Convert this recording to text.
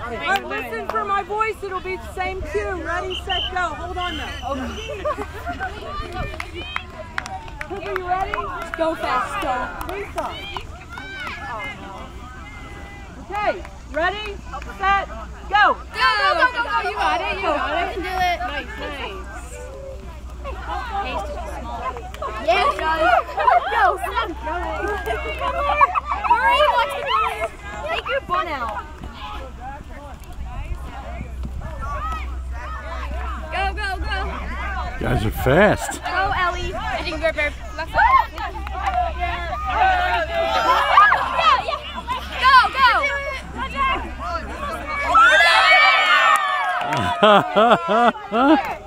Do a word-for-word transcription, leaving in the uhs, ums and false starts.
Right, listen for my voice. It'll be the same cue. Ready, set, go. Hold on now. Okay. Cooper, you ready? Go fast, go. Please stop. Okay, ready, set, go. Go, go, go, go, go. You got it, you got it. You can do it. Nice, nice. Pace is small. Yeah, it does. Go, son. Hurry, watch the ball. Take your bun out. Go, go, go. You guys are fast. Go, Ellie. I think we're very flexible. Go, go. Ha ha ha ha!